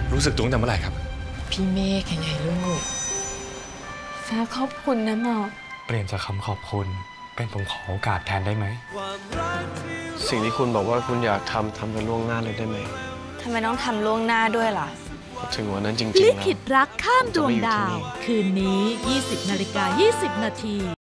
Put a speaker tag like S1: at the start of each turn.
S1: รู้สึกตัวตั้งแต่เมื่อไหร่ครับ
S2: พี่เมฆยังไงลูกฟ้าขอบคุณนะหมอ
S1: เปลี่ยนจากคำขอบคุณเป็นผมขอโอกาสแทนได้ไหม
S3: สิ่งที่คุณบอกว่าคุณอยากทำกันล่วงหน้าเลยได้ไหม
S2: ทำไมต้องทำล่วงหน้าด้วยล่ะ
S3: ถึงวันนั้นจริงๆ
S4: ลิ
S3: นะ
S4: ขิตรักข้ามดวงดาวคืนนี้ 20:20 น.